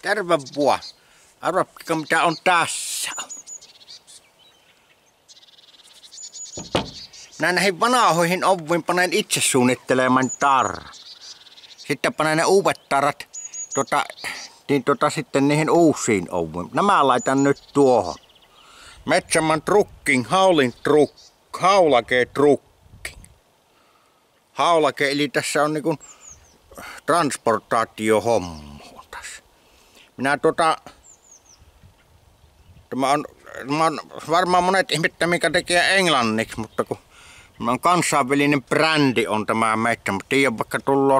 Terve vuo. Arvatko mitä on tässä? Minä näihin vanhoihin oviin panen itse suunnitteleman tarran. Sitten panen ne uudet tarrat sitten niihin uusiin oviin. Nämä laitan nyt tuohon. Metsäman trucking, haulake trucking. Haulake eli tässä on niinku transportaatiohomma tässä. Minä Tämä on varmaan monet ihmettä mikä tekee englanniksi, mutta kun on kansainvälinen brändi on tämä metsä, mutta tiedän vaikka tullaan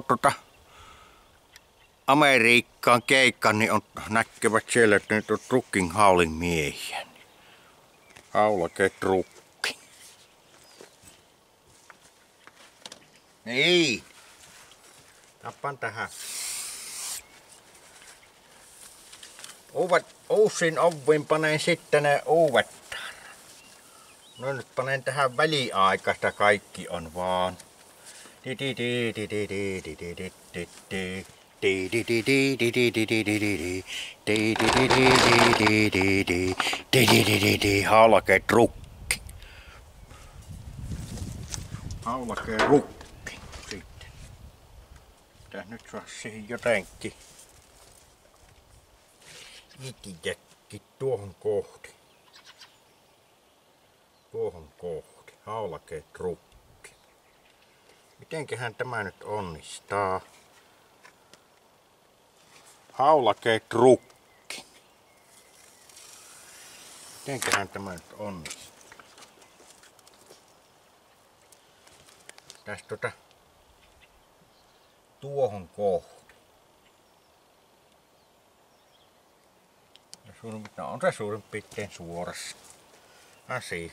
Amerikkaan keikkaan, niin on näkevät siellä, että nyt on trucking haulin miehiä. Haulake trucking. Niin. Tappan tähän. Uusiin oviin panen sitten ne uudet. No nyt panen tähän väliaikaista kaikki on vaan. Haulake trucking. Haulake trucking sitten. Pitäis nyt saa siihen jotenkin. Jäkki tuohon kohti. Tuohon kohti. Haulake trukki. Mitenköhän tämä nyt onnistaa? Haulake trukki. Mitenköhän tämä nyt onnistaa? Tästä tuohon kohti. No on se suurin piirtein suorassa. Asia.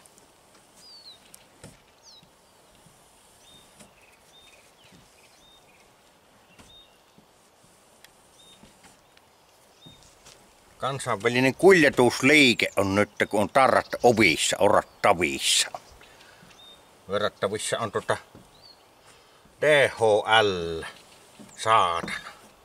Kansainvälinen kuljetusliike on nyt, kun on tarrat ovissa, orattavissa. Verrattavissa on DHL, saatana.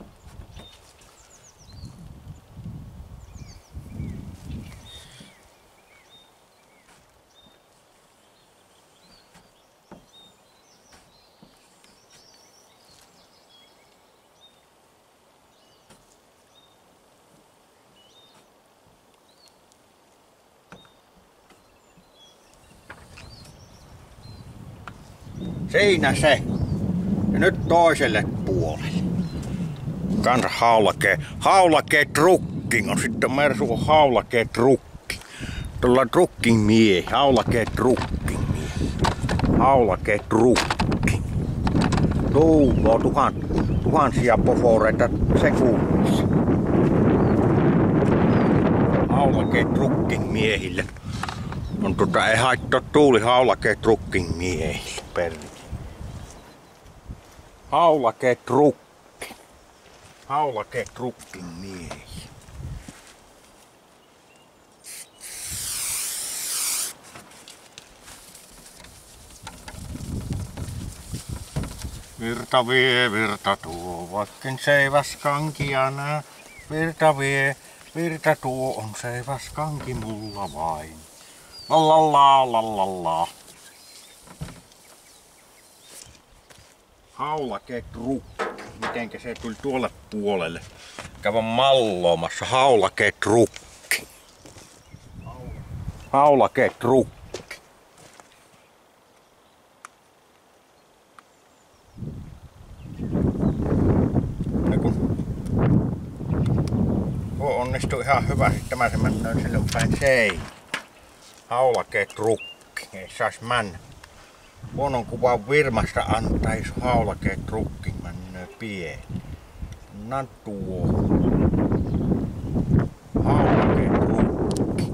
Siinä se. Ja nyt toiselle puolelle. Kanssa haulake trucking on sitten Mersu haulake trucking. Tuolla trucking miehi, haulake trucking miehi. Haulake trucking. Tuuloo tuhansia poforeita sekunnissa. Haulake trucking miehille. On ei haittaa tuuli haulake trucking miehille perri. Haulake trukki. Haulake trukkin miehi. Virta vie, virta tuo, vaikken seiväs kankia nää. Virta vie, virta tuo, on seiväs kanki mulla vain. Lallalla, lallalla. Haulake trukki. Mitenkä se tuli tuolle puolelle? Kävin malloomassa. Haulake trukki. Haulake trukki. Tuo onnistui ihan hyvä. Sitten mä se mennään sille päin seinään. Haulake trukki. Ei sais mennä. Huonon kuvan Virmasta antais haulake trukki mennä pieni. Nan tuo. Haulake trukki.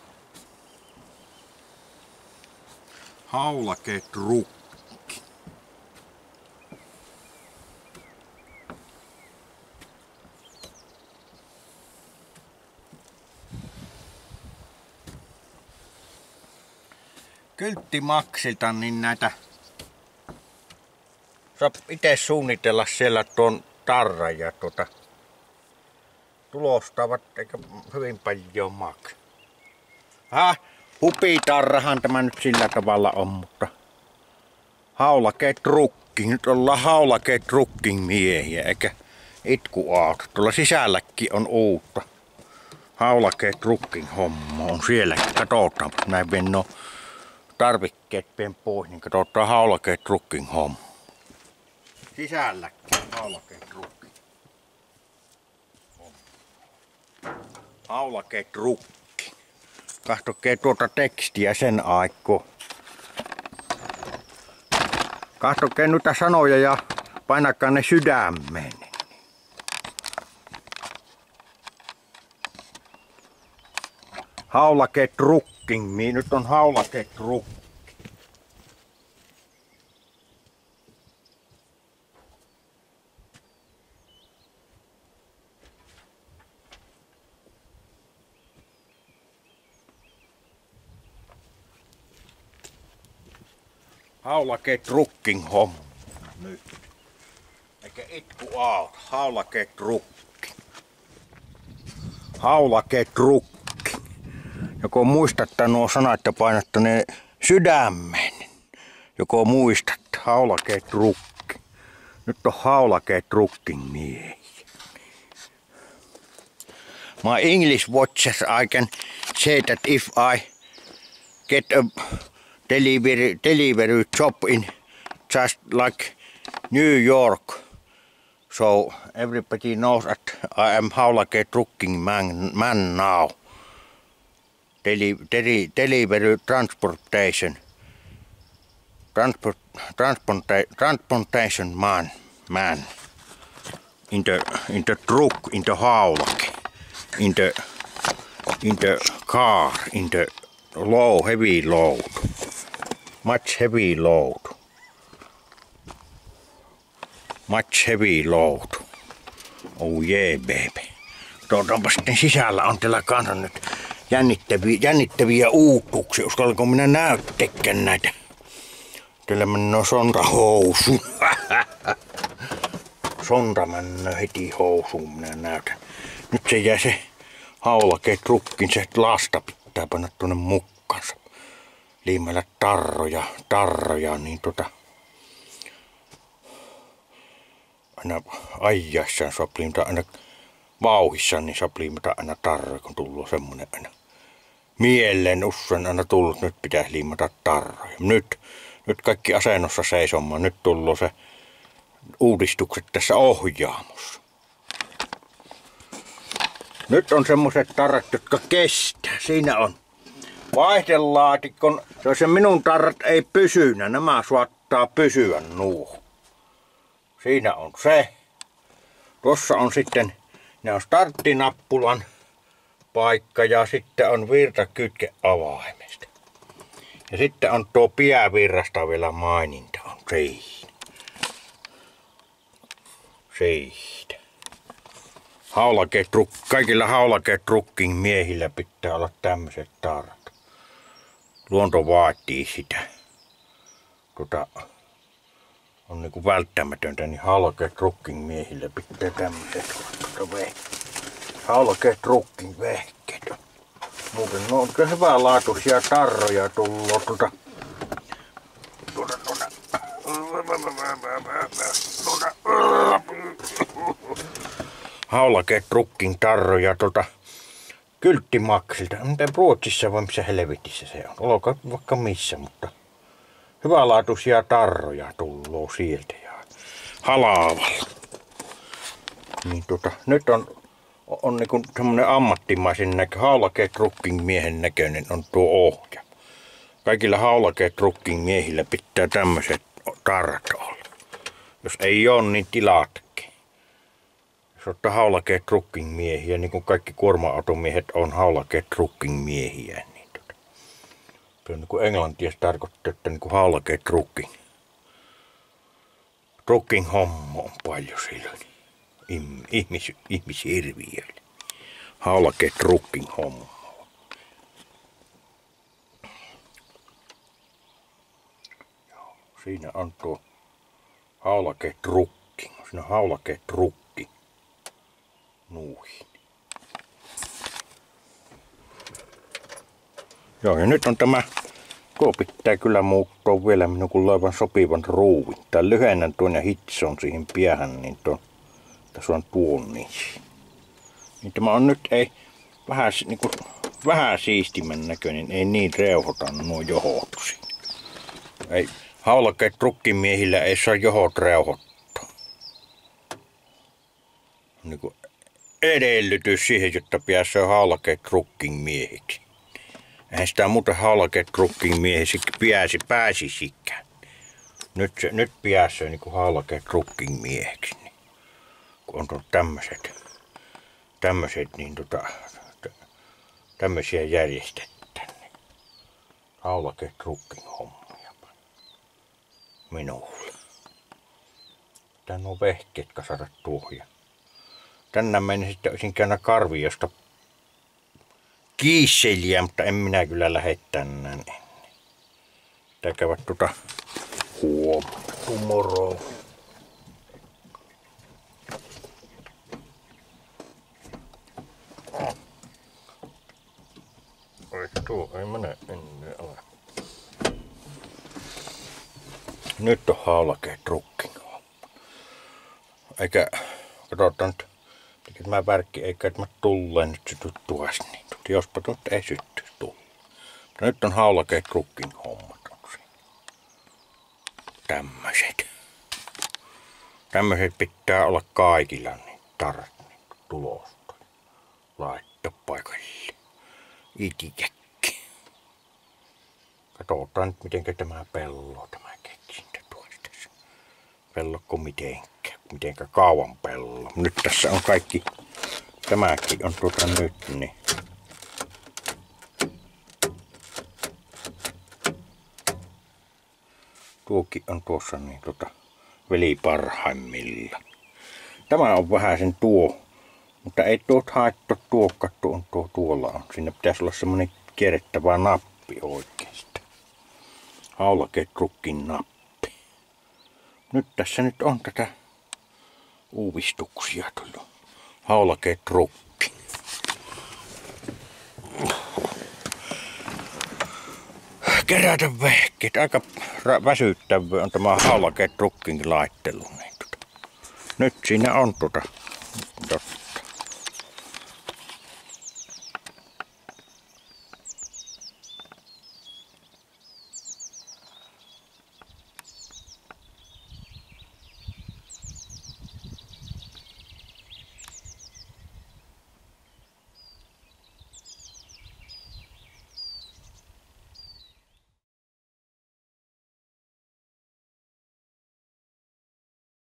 Haulake trukki. Kylttimaksilta niin näitä saa itse suunnitella siellä tuon tarran ja tulostavat eikä hyvin paljon maksa. Hupitarrahan tämä nyt sillä tavalla on, mutta haulake trukking. Nyt ollaan haulake trukking miehiä eikä itkuauto. Tuolla sisälläkin on uutta. Haulake trukking homma on siellä. Katsotaan, näin vien no tarvikkeet vien pois, niin katsotaan haulake trukking homma. Sisälläkin haulake trukking. Haulake trukking. Kahtokee tuota tekstiä sen aikoo. Kahtokee noita sanoja ja painakaa ne sydämeen. Haulake trukking. Nyt on haulake trukking. Haulake trukking homma nyt. Eikä itku auta. Haulake trukking. Haulake trukking. Joko muistatte nuo sanat ja painatte ne sydämen. Joko muistatte haulake trukking. Nyt on haulake trukking miehiä. My English watchers, I can say that if I get a delivery job in just like New York, so everybody knows that I am haulake trucking man now. Delivery transportation man in the truck, in the haulake, in the car, in the heavy load. Much heavy load. Much heavy load. Oh yeah, baby. Tuotaanpa sitten sisällä on teillä kanssa nyt jännittäviä uutuuksia. Uskallanko minä näyttekään näitä? Teillä mennään sonrahousuun. Sonra mennään heti housuun, minä näytän. Nyt se jää se haulake trukkin, se lasta pitää panna tuonne mukkansa. Liimellä tarroja, niin aina ajaessaan saa liimata, aina vauhissaan niin saa liimata aina tarroja, kun tullut semmonen aina mieleen usein aina tullut, nyt pitäisi liimata tarroja. Nyt kaikki asennossa seisomaan, nyt tullut se uudistukset tässä ohjaamossa. Nyt on semmoset tarrat, jotka kestää, siinä on vaihdelaatikon, jos se minun tarrat ei pysynä, nämä saattaa pysyä nuo. Siinä on se. Tuossa on sitten, ne on starttinappulan paikka ja sitten on virtakytkeavaimesta. Ja sitten on tuo päävirrasta vielä maininta on siinä. Siitä. Kaikilla haulake trucking miehillä pitää olla tämmöiset tarrat. Luonto vaatii sitä. On niinku välttämätöntä, niin haulake trucking miehillä pitää tämmöiset haulake trucking vehkeet. Muuten no on hyvänlaatuisia tarroja tullut haulake trucking tarroja Kylttimaksilta. Mitä Ruotsissa vai missä helvetissä se on? Olkoon vaikka missä, mutta hyvänlaatuisia tarroja tulloo sieltä ja halavalla. Niin nyt on niinku semmonen ammattimaisen haulake trucking miehen näköinen on tuo ohja. Kaikilla haulake trucking miehillä pitää tämmöiset tarrat olla. Jos ei oo, niin tilatkin. Jos ottaa haulake trucking miehiä, niin kuin kaikki kuorma-automiehet on haulake trucking miehiä, niin se on niin kuin englantia tarkoittaa, että niin kuin haulake trucking. Trucking homma on paljon silloin. Ihmishirviöille. Haulake trucking homma. Siinä on tuo haulaketrukki. Siinä on haulaketrukki. Nuihin. Joo, ja nyt on tämä. Tuo pitää kyllä muuttaa vielä minun kun laivan sopivan ruuvin. Tää lyhennän tuon ja hitson siihen päähän, niin tässä on tuon niissä. Niin tämä on nyt ei vähän siistimän näköinen, ei niin reuhota nuo johot siinä. Ei, haulakeetrukkimiehillä ei saa johot reuhottaa. Niin kuin edellytys siihen, jotta pääsee haulakeetrukkin miehiksi. Eihän sitä muuten haulakeetrukkin miehiksi pääsisikään. Nyt pääsee niin kuin haulakeetrukkin mieheksi. Niin, kun on tämmöiset niin tämmöisiä järjestetään. Niin. Haulakeetrukkin hommia minulle. Tän on vehkeet kasata tuohja. Tänään menen sitten olisin käynyt Karviosta kiisseliä, mutta en minä kyllä lähde tänään ennen. Tää käydä tomorrow. Tuo ei mene ennen ole. Nyt on haulakeetrukki. Eikä, katsotaan nyt, mikä tämä värkki, eikä tämä tulleen nyt syty tuosta niin. Jospa tuota ei syttyisi tulla. Mutta nyt on haulakeetrukkin hommat on siinä. Tämmöiset pitää olla kaikilla niin tarkkaan tulosta. Laittaa paikalle. Itikäkki. Katsotaan nyt mitenkä tämä pello, tämä keksintä tuosta. Pellokko mitenkä kauan pello. Nyt tässä on kaikki, tämäkin on nyt niin. Tuokin on tuossa niin veli parhaimmilla. Tämä on vähän sen tuo, mutta ei tuot haettu tuokattu on tuolla on. Siinä pitäisi olla semmonen kierrettävä nappi oikeastaan. Haulakeetrukkin nappi. Nyt tässä nyt on tätä uuvistuksia tullut. Haulakeetrukki. Kerätä vehkeet. Aika väsyttävä on tämä haulakeetrukkin laittelu. Nyt siinä on